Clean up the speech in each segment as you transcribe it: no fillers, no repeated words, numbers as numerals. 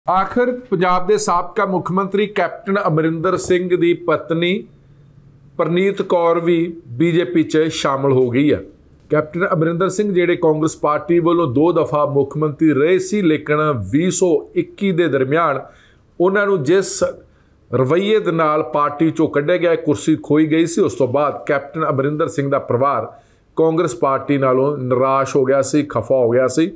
आखिर पंजाब के साबका मुख मंत्री कैप्टन अमरिंदर सिंह की पत्नी परनीत कौर भी बीजेपी च शामिल हो गई है। कैप्टन अमरिंदर सिंह जिहड़े कांग्रेस पार्टी वालों 2 दफा मुख मंत्री रहे सी, लेकिन 2021 के दरमियान उन्होंने जिस रवैये दे नाल पार्टी चों कढ़िया गया, कुर्सी खोई गई सी, उस तो बाद कैप्टन अमरिंदर सिंह का परिवार कांग्रेस पार्टी नालों निराश हो गया सी, खफा हो गया सी।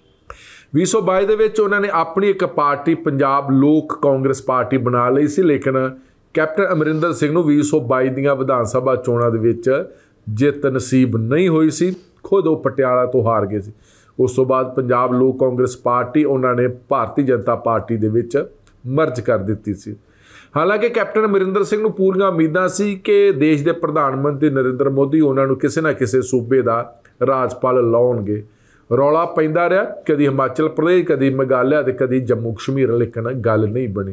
2022 ਦੇ ਵਿੱਚ ਉਹਨਾਂ ਨੇ ਆਪਣੀ ਇੱਕ ਪਾਰਟੀ ਪੰਜਾਬ ਲੋਕ ਕਾਂਗਰਸ ਪਾਰਟੀ ਬਣਾ ਲਈ ਸੀ, ਲੇਕਿਨ ਕੈਪਟਨ ਅਮਰਿੰਦਰ ਸਿੰਘ ਨੂੰ 2022 ਦੀਆਂ ਵਿਧਾਨ ਸਭਾ ਚੋਣਾਂ ਦੇ ਵਿੱਚ ਜਿੱਤ ਨਸੀਬ ਨਹੀਂ ਹੋਈ ਸੀ। ਖੁਦ ਉਹ ਪਟਿਆਲਾ ਤੋਂ ਹਾਰ ਗਏ ਸੀ। ਉਸ ਤੋਂ ਬਾਅਦ ਪੰਜਾਬ ਲੋਕ ਕਾਂਗਰਸ ਪਾਰਟੀ ਉਹਨਾਂ ਨੇ ਭਾਰਤੀ ਜਨਤਾ ਪਾਰਟੀ ਦੇ ਵਿੱਚ ਮਰਜ ਕਰ ਦਿੱਤੀ ਸੀ। ਹਾਲਾਂਕਿ ਕੈਪਟਨ ਅਮਰਿੰਦਰ ਸਿੰਘ ਨੂੰ ਪੂਰੀਆਂ ਉਮੀਦਾਂ ਸੀ ਕਿ ਦੇਸ਼ ਦੇ ਪ੍ਰਧਾਨ ਮੰਤਰੀ ਨਰਿੰਦਰ ਮੋਦੀ ਉਹਨਾਂ ਨੂੰ ਕਿਸੇ ਨਾ ਕਿਸੇ ਸੂਬੇ ਦਾ ਰਾਜਪਾਲ ਲਾਉਣਗੇ। रौला पैंदा रहा, कभी हिमाचल प्रदेश, कभी मेघालय तो कभी जम्मू कश्मीर, लेकिन गल नहीं बनी।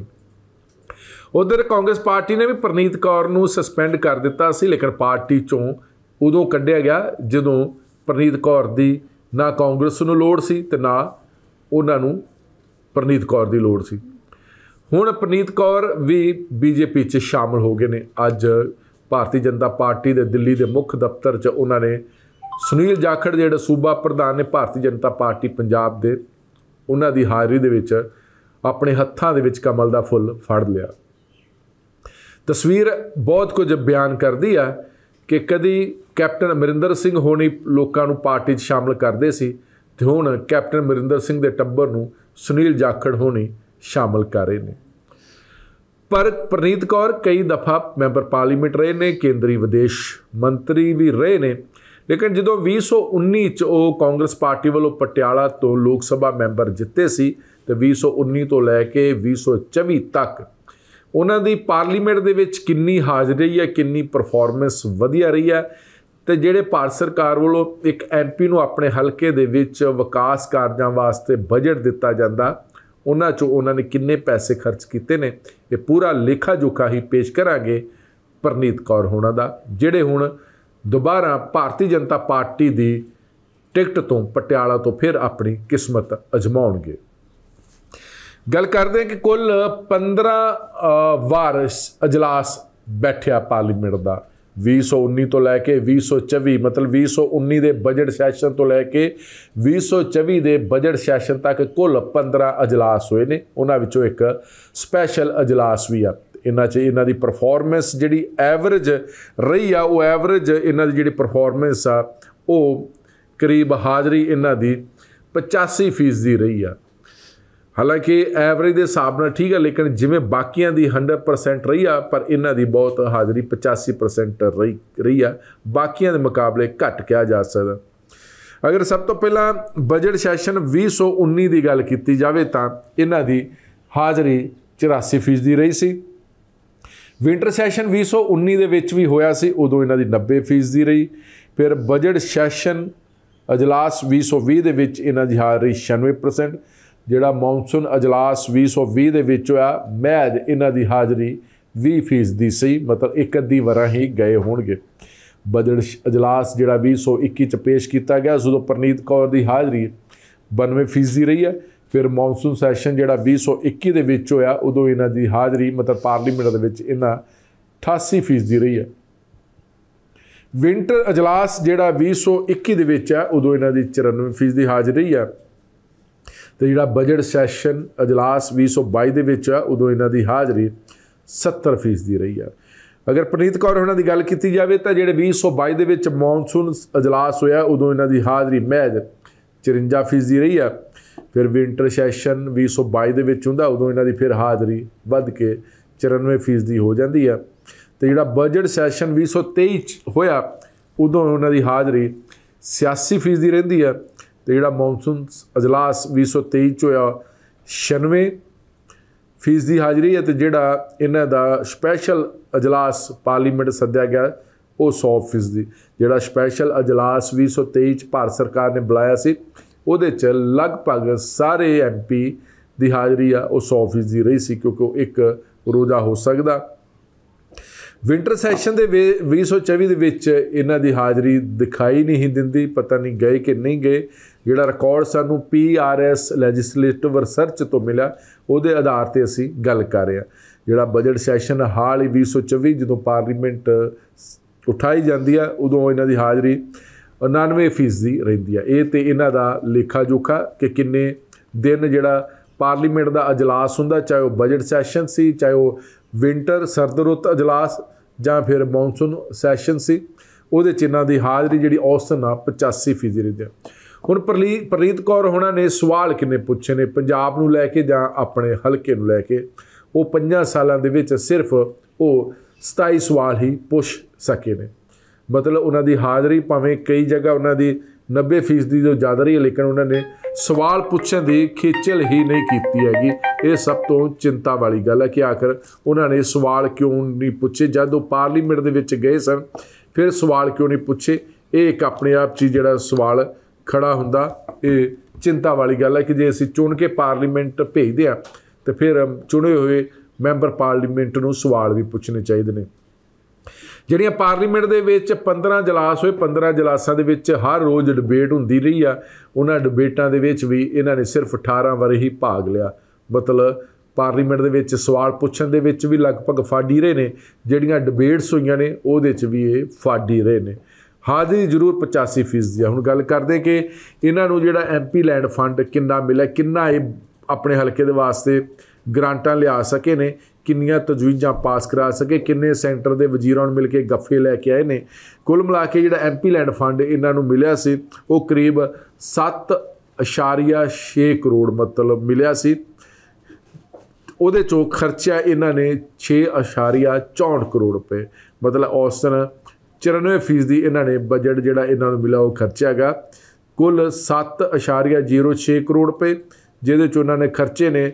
उधर कांग्रेस पार्टी ने भी परनीत कौर नूं सस्पेंड कर दिता सी, लेकिन पार्टी चों उदों कढ़िया गया जदों परनीत कौर दी ना कांग्रेस नूं लोड़ सी ते ना उन्हां नूं परनीत कौर दी लोड़ सी। हुण परनीत कौर भी बीजेपी च शामिल हो गए ने। अज भारतीय जनता पार्टी के दिल्ली के मुख्य दफ्तर च उन्होंने सुनील जाखड़ जिहड़े सूबा प्रधान ने भारतीय जनता पार्टी पंजाब दे, उन्हां दी हाज़री दे विच अपने हत्थां दे विच कमल दा फुल फड़ लिया। तस्वीर बहुत कुछ बयान करदी है कि कदी कैप्टन अमरिंदर सिंह होनी लोकां नूं पार्टी 'च शामिल करदे सी ते हुण कैप्टन अमरिंदर सिंह दे टब्बर नूं सुनील जाखड़ होनी शामिल कर रहे हैं। पर परनीत कौर कई दफ़ा मैंबर पार्लीमेंट रहे ने, केंद्रीय विदेश मंत्री भी रहे ने, लेकिन जो 2019 वो कांग्रेस पार्टी वालों पटियाला तो लोक सभा मैंबर जिते सी तो 2019 तो लैके 2024 तक उन्हां दी पार्लीमेंट दे विच किन्नी हाज़री है, किन्नी परफॉर्मेंस वधिया रही है, तो जिहड़े भारत सरकार वालों एक MP नूं अपने हलके दे विच विकास कार्यां वास्ते बजट दिता जांदा, उन्हां चों उन्हां ने किन्ने पैसे खर्च कीते ने, ये पूरा लेखा जोखा ही पेश करांगे परनीत कौर होना दा, जिहड़े हुण दोबारा भारतीय जनता पार्टी की टिकट तो पटियाला तो फिर अपनी किस्मत अजमाउणगे। गल करते हैं कि कुल 15 वार अजलास बैठिया पार्लीमेंट का 2019 तो लैके 2024, मतलब 2019 के बजट सैशन तो लैके 2024 के बजट सैशन तक कुल 15 अजलास हुए ने। उन्हां विचों एक स्पैशल अजलास भी आ। इन्हां दी परफॉर्मेंस जिहड़ी एवरेज रही आ, वो एवरेज इन्हां दी जिहड़ी परफॉर्मेंस आ वो करीब हाज़री इन्हां दी 85% रही आ। हालांकि एवरेज के हिसाब नाल ठीक है, लेकिन जिवें बाकियां दी 100% रही आ, पर इन्हां दी बहुत हाज़री 85% रही आ, बाकियां दे मुकाबले घट कहा जा सकदा। अगर सब तो पहला बजट सैशन 2019 की गल की जाए तो इन्हां दी हाज़री 84% रही सी। विंटर सैशन 2019 दे विच भी होया सी, उदों इन्हां दी 90% रही। फिर बजट सैशन अजलास 2020 दे विच इन्हां दी हाज़री 96%। जिहड़ा मॉनसून अजलास 2020 दे विच होया, महज इन्हां दी हाज़री 20% सी, मतलब एक अद्धी वरा ही गए होणगे। बजट अजलास जिहड़ा 2021 च पेश किया गया, उदों परनीत कौर की हाज़री 92% रही है। फिर मॉनसून सैशन जिहड़ा 2021 दे विच होया, उदों इन्हां दी हाज़री मतलब पार्लीमेंट दे विच इन्हां 88% रही है। विंटर अजलास जिहड़ा 2021 दे विच है, उदों इन्हां दी 94% हाज़री है। तो जिहड़ा बजट सैशन अजलास 2022 दे विच है, उदों इन्हां दी हाज़री 70% रही है। अगर परनीत कौर होना की गल की जाए तो जिहड़े 2022 दे विच मॉनसून अजलास होया, उदों इन्हां दी हाज़री महज 54% रही है। फिर विंटर सैशन 2022 दे विच हुंदा, उदों इन्हां दी फिर हाज़री वध के 94% हो जाती है। तो जिहड़ा बजट सैशन 2023 होया, उदों उन्हां दी हाज़री 86% रहिंदी है। तो जिहड़ा मॉनसून अजलास 2023 होया 96% हाज़री है। तो जिहड़ा इन्हां दा स्पैशल अजलास पार्लीमेंट सद्या गया वो 100%। जिहड़ा स्पैशल अजलास 2023 भारत सरकार ने बुलाया सी, उहदे च लगभग सारे MP की हाज़री आ वो 100% रही सी, क्योंकि एक रोज़ा हो सकता। विंटर सैशन के 2024 के इन्हां दी हाज़री दिखाई नहीं दिंदी, पता नहीं गए कि नहीं गए, ਜਿਹੜਾ ਰਿਕਾर्ड ਸਾਨੂੰ PRS ਲੈਜਿਸਲੇਟਿਵ ਰਿਸਰਚ ਤੋਂ ਮਿਲਿਆ ਉਹਦੇ ਆਧਾਰ ਤੇ ਅਸੀਂ ਗੱਲ कर रहे हैं। ਜਿਹੜਾ बजट सैशन हाल ही 2024 ਜਦੋਂ पार्लीमेंट उठाई जाती है उदों इन्हां दी हाज़री 99% रहिंदी है। ये तो इन्हां दा लेखा जोखा कि किन्ने दिन जिहड़ा पार्लीमेंट का अजलास हुंदा, चाहे वह बजट सैशन सी, चाहे वह विंटर सर्द रुत अजलास जां फिर मॉनसून सैशन सी, ਉਹਦੇ 'ਚ ਇਹਨਾਂ ਦੀ ਹਾਜ਼ਰੀ ਜਿਹੜੀ ਔਸਤਨ ਆ 85% ਰਹਿੰਦੀ ਆ। ਹੁਣ ਪ੍ਰਨੀਤ ਕੌਰ ਹੋਣਾ ਨੇ ਸਵਾਲ ਕਿੰਨੇ ਪੁੱਛੇ ਨੇ ਪੰਜਾਬ ਨੂੰ ਲੈ ਕੇ ਜਾਂ ਆਪਣੇ ਹਲਕੇ ਨੂੰ ਲੈ ਕੇ, ਉਹ 5 ਸਾਲਾਂ ਦੇ ਵਿੱਚ ਸਿਰਫ ਉਹ 27 ਸਵਾਲ ਹੀ ਪੁੱਛ ਸਕੇ ਨੇ। ਮਤਲਬ ਉਹਨਾਂ ਦੀ ਹਾਜ਼ਰੀ ਭਾਵੇਂ ਕਈ ਜਗ੍ਹਾ ਉਹਨਾਂ ਦੀ 90% ਤੋਂ ਜ਼ਿਆਦਾ ਰਹੀ, ਲੇਕਿਨ ਉਹਨਾਂ ਨੇ ਸਵਾਲ ਪੁੱਛਣ ਦੀ ਖੇਚਲ ਹੀ ਨਹੀਂ ਕੀਤੀ ਹੈਗੀ। ਇਹ ਸਭ ਤੋਂ ਚਿੰਤਾ ਵਾਲੀ ਗੱਲ ਹੈ ਕਿ ਆਖਰ ਉਹਨਾਂ ਨੇ ਸਵਾਲ ਕਿਉਂ ਨਹੀਂ ਪੁੱਛੇ। ਜਦ ਉਹ ਪਾਰਲੀਮੈਂਟ ਦੇ ਵਿੱਚ ਗਏ ਸਨ फिर सवाल क्यों नहीं पूछे, ये एक अपने आप च जो सवाल खड़ा होंदा। ये चिंता वाली गल है कि जे असीं चुन के पार्लीमेंट भेजते हैं तो फिर चुने हुए मैंबर पार्लीमेंट नूं सवाल भी पूछने चाहिए ने। ਜਿਹੜੀਆਂ ਪਾਰਲੀਮੈਂਟ ਦੇ ਵਿੱਚ 15 ਇਜਲਾਸ ਹੋਏ, 15 ਇਜਲਾਸਾਂ ਦੇ ਵਿੱਚ ਹਰ ਰੋਜ਼ ਡਿਬੇਟ ਹੁੰਦੀ ਰਹੀ ਆ। ਉਹਨਾਂ ਡਿਬੇਟਾਂ ਦੇ ਵਿੱਚ ਵੀ ਇਹਨਾਂ ਨੇ ਸਿਰਫ 18 ਵਾਰੀ ਹੀ ਭਾਗ ਲਿਆ। ਮਤਲਬ पार्लीमेंट ਦੇ ਵਿੱਚ ਸਵਾਲ ਪੁੱਛਣ ਦੇ ਵਿੱਚ ਵੀ ਲਗਭਗ ਫਾਡੀ ਰਹੇ ਨੇ, ਜਿਹੜੀਆਂ ਡਿਬੇਟਸ ਹੋਈਆਂ ਨੇ ਉਹਦੇ 'ਚ ਵੀ ਇਹ ਫਾਡੀ ਰਹੇ ਨੇ। ਹਾਜ਼ਰੀ ਜ਼ਰੂਰ 85% ਆ। ਹੁਣ ਗੱਲ ਕਰਦੇ ਕਿ ਇਹਨਾਂ ਨੂੰ ਜਿਹੜਾ MP ਲੈਂਡ ਫੰਡ ਕਿੰਨਾ ਮਿਲਿਆ, ਕਿੰਨਾ ਇਹ ਆਪਣੇ ਹਲਕੇ ਦੇ ਵਾਸਤੇ ਗ੍ਰਾਂਟਾਂ ਲਿਆ ਸਕੇ ਨੇ, ਕਿੰਨੀਆਂ ਤਜਵੀਜ਼ਾਂ ਪਾਸ ਕਰਾ ਸਕੇ, ਕਿੰਨੇ ਸੈਂਟਰ ਦੇ ਵਜ਼ੀਰਾਂ ਨੂੰ ਮਿਲ ਕੇ ਗੱਫੇ ਲੈ ਕੇ ਆਏ ਨੇ। ਕੁੱਲ ਮਿਲਾ ਕੇ ਜਿਹੜਾ MP ਲੈਂਡ ਫੰਡ ਇਹਨਾਂ ਨੂੰ ਮਿਲਿਆ ਸੀ ਉਹ ਕਰੀਬ 7.6 ਕਰੋੜ ਮਤਲਬ ਮਿਲਿਆ ਸੀ। ਉਹਦੇ 'ਚੋਂ ਖਰਚਾ ਇਹਨਾਂ ਨੇ 6.64 ਕਰੋੜ ਰੁਪਏ, ਮਤਲਬ ਔਸਤਨ 94% ਇਹਨਾਂ ਨੇ ਬਜਟ ਜਿਹੜਾ ਇਹਨਾਂ ਨੂੰ ਮਿਲਿਆ ਉਹ ਖਰਚਾ ਹੈਗਾ। ਕੁੱਲ 7.06 ਕਰੋੜ ਰੁਪਏ, ਜਿਹਦੇ 'ਚ ਉਹਨਾਂ ਨੇ ਖਰਚੇ ਨੇ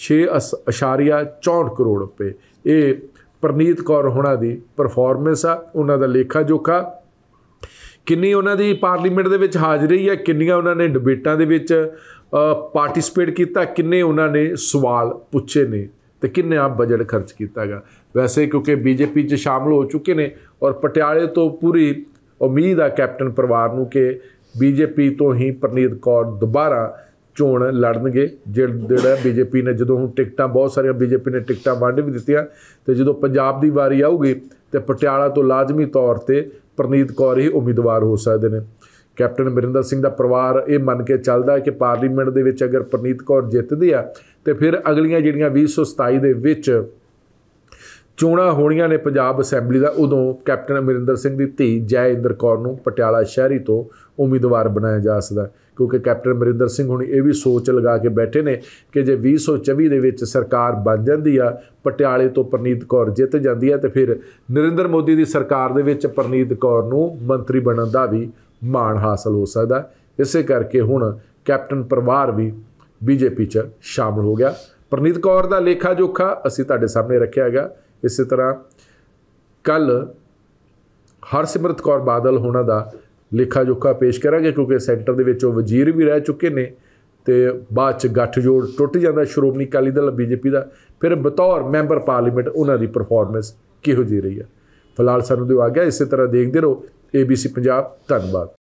6.64 ਕਰੋੜ ਰੁਪਏ। ਇਹ ਪ੍ਰਨੀਤ ਕੌਰ ਹੋਣਾ ਦੀ ਪਰਫਾਰਮੈਂਸ ਆ, ਉਹਨਾਂ ਦਾ ਲੇਖਾ ਜੋਖਾ, ਕਿੰਨੀ ਉਹਨਾਂ ਦੀ ਪਾਰਲੀਮੈਂਟ ਦੇ ਵਿੱਚ ਹਾਜ਼ਰੀ ਹੈ, ਕਿੰਨੀਆਂ ਉਹਨਾਂ ਨੇ ਡਿਬੇਟਾਂ ਦੇ ਵਿੱਚ ਪਾਰਟੀਸਪੇਟ ਕੀਤਾ, ਕਿੰਨੇ ਉਹਨਾਂ ਨੇ ਸਵਾਲ ਪੁੱਛੇ ਨੇ ਤੇ ਕਿੰਨਾ ਬਜਟ ਖਰਚ ਕੀਤਾ ਗਾ। ਵੈਸੇ ਕਿਉਂਕਿ BJP 'ਚ ਸ਼ਾਮਲ ਹੋ ਚੁੱਕੇ ਨੇ ਔਰ ਪਟਿਆਲੇ ਤੋਂ ਪੂਰੀ ਉਮੀਦ ਆ ਕੈਪਟਨ ਪਰਿਵਾਰ ਨੂੰ ਕਿ BJP ਤੋਂ ਹੀ ਪ੍ਰਨੀਤ ਕੌਰ ਦੁਬਾਰਾ ਚੋਣ ਲੜਨਗੇ। ਜਿਹੜਾ BJP ਨੇ ਜਦੋਂ ਹੁਣ ਟਿਕਟਾਂ ਬਹੁਤ ਸਾਰੀਆਂ BJP ਨੇ ਟਿਕਟਾਂ ਵੰਡ ਵੀ ਦਿੱਤੀਆਂ ਤੇ ਜਦੋਂ ਪੰਜਾਬ ਦੀ ਵਾਰੀ ਆਊਗੀ ਤੇ ਪਟਿਆਲਾ ਤੋਂ ਲਾਜ਼ਮੀ ਤੌਰ ਤੇ ਪ੍ਰਨੀਤ ਕੌਰ ਹੀ ਉਮੀਦਵਾਰ ਹੋ ਸਕਦੇ ਨੇ। कैप्टन अमरिंदर सिंह का परिवार ये मन के चलता है कि पार्लीमेंट दे विच अगर प्रनीत कौर जितदी आ तो फिर अगलियां जिहड़ियां 2027 दे विच चोणां होणीਆਂ ने पंजाब असैंबली का, उदों कैप्टन अमरिंदर सिंह की धी जय इंदर कौर नूं पटियाला शहरी तो उम्मीदवार बनाया जा सकता, क्योंकि कैप्टन अमरिंदर सिंह हुण ये भी सोच लगा के बैठे ने कि जे 2024 दे विच सरकार बन जाती है, पटियाले तो प्रनीत कौर जित जाती है तो फिर नरेंद्र मोदी की सरकार दे विच प्रनीत कौर नूं मंत्री बनने का भी मान हासिल हो सकता। इस करके हुण कैप्टन परिवार भी BJP च शामिल हो गया। प्रनीत कौर का लेखा जोखा असीं तुहाडे सामने रखिया गया। इस तरह कल हरसिमरत कौर बादल होना दा लेखा जोखा पेश करांगे, क्योंकि सेंटर दे विच वजीर भी रह चुके ने ते बाद च गठजोड़ टुट जाता श्रोमणी अकाली दल BJP का, फिर बतौर मैंबर पार्लीमेंट उन्हां दी परफॉर्मेंस किहो जी रही है। फिलहाल सानूं दिओ आ गया। इस तरह देखते रहो ABC पंजाब। धन्यवाद।